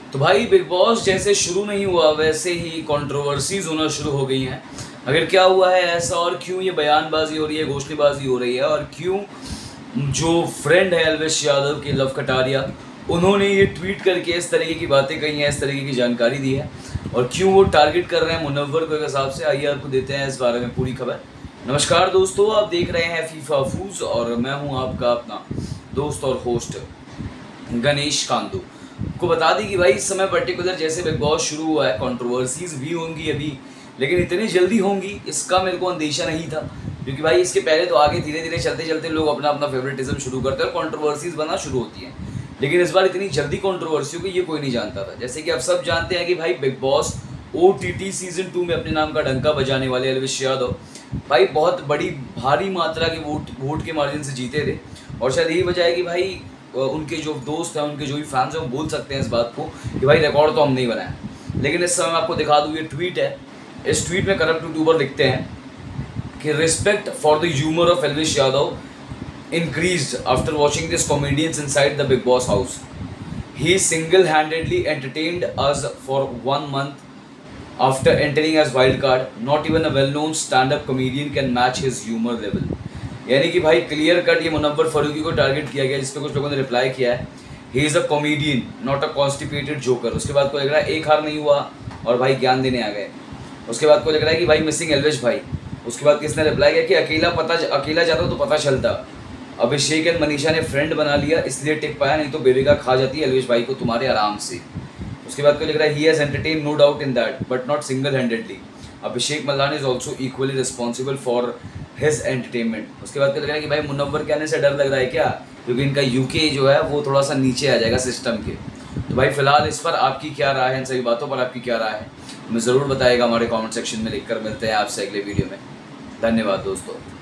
तो भाई big boss जैसे शुरू नहीं हुआ वैसे ही कंट्रोवर्सीज होना शुरू हो गई हैं। अगर क्या हुआ है ऐसा और क्यों ये बयानबाजी हो रही है, घोषणाबाजी हो रही है और क्यों जो फ्रेंड है अलविश यादव के, लव कटारिया, उन्होंने ये ट्वीट करके इस तरीके की बातें कही हैं, इस तरीके की जानकारी दी है और क्यों वो टारगेट कर रहे हैं मुनव्वर को, एक हिसाब से आइए आपको देते हैं इस बारे में पूरी खबर। नमस्कार दोस्तों, आप देख रहे हैं फीफा फूज और मैं हूं आपका अपना दोस्त और होस्ट गणेश कांदू। को बता दी कि भाई इस समय पर्टिकुलर जैसे बिग बॉस शुरू हुआ है, कंट्रोवर्सीज भी होंगी अभी, लेकिन इतनी जल्दी होंगी इसका मेरे को अंदेशा नहीं था, क्योंकि भाई इसके पहले तो आगे धीरे धीरे चलते चलते लोग अपना अपना फेवरेटिज्म शुरू करते हैं और कंट्रोवर्सीज बनना शुरू होती हैं। लेकिन इस बार इतनी जल्दी कंट्रोवर्सी को ये कोई नहीं जानता था। जैसे कि आप सब जानते हैं कि भाई बिग बॉस OTT सीजन 2 में अपने नाम का डंका बजाने वाले अलविश यादव भाई बहुत बड़ी भारी मात्रा के वोट के मार्जिन से जीते थे और शायद यही वजह है कि भाई उनके जो दोस्त हैं, उनके जो भी फैंस हैं, वो बोल सकते हैं इस बात को कि भाई रिकॉर्ड तो हम नहीं बनाए। लेकिन इस समय मैं आपको दिखा दूँ, ये ट्वीट है। इस ट्वीट में करप्ट यूट्यूबर लिखते हैं कि respect for the humour of Elvish Yadav increased after watching this comedians inside the Big Boss house. He single-handedly entertained us for 1 month after entering as wild card. Not even a well-known stand-up comedian can match his humor level. यानी कि भाई clear cut ये मुनव्वर फरूकी को target किया गया, जिसपे कुछ लोगों ने रिप्लाई किया है, he is a comedian not a constipated joker. उसके बाद को लग रहा है एक हार नहीं हुआ और भाई ज्ञान देने आ गए। उसके बाद को लग रहा है कि भाई मिसिंग एल्विश भाई। उसके बाद किसने रिप्लाई किया कि अकेला जाता तो पता चलता। अभिषेक एंड मनीषा ने फ्रेंड बना लिया इसलिए टिक पाया, नहीं तो बेबिका खा जाती है अलविश भाई को तुम्हारे आराम से। उसके बाद को लग रहा है he has entertain no doubt in that but not single handedly. Abhishek Malhan is also equally responsible for his entertainment. उसके बाद को लग रहा है कि भाई मुनव्वर के आने से डर लग रहा है क्या, क्योंकि इनका UK जो है वो थोड़ा सा नीचे आ जाएगा सिस्टम के। तो भाई फिलहाल इस पर आपकी क्या राय है, इन सभी बातों पर आपकी क्या राय है, हमें ज़रूर बताइएगा हमारे कॉमेंट सेक्शन में लिखकर। मिलते हैं आपसे अगले वीडियो में। धन्यवाद दोस्तों।